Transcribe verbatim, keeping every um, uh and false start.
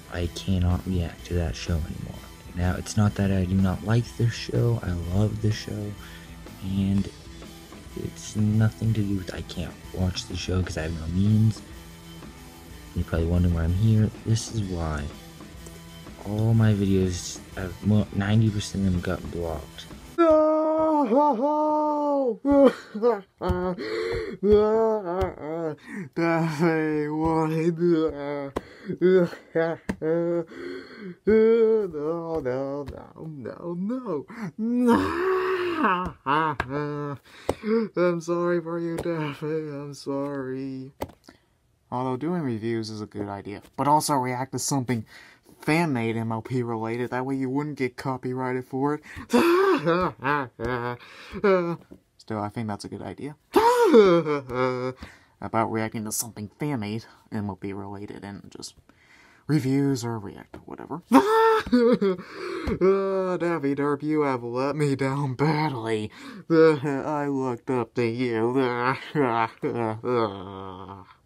I cannot react to that show anymore. Now, it's not that I do not like this show, I love the show, and it's nothing to do with I can't watch the show because I have no means. You're probably wondering why I'm here. This is why. All my videos, ninety percent of them got blocked. Daffy, why? No, no, no, no, no. I'm sorry for you, Daffy. I'm sorry. Although doing reviews is a good idea, but also react to something fan-made M L P related, that way you wouldn't get copyrighted for it. Still, I think that's a good idea. About reacting to something fan-made M L P related and just reviews or react or whatever. uh, Daffy Derp, you have let me down badly. I looked up to you.